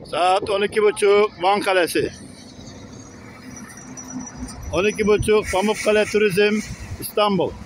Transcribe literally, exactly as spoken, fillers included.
Saat on iki buçuk Van Kalesi. on iki buçuk Pamukkale Turizm İstanbul.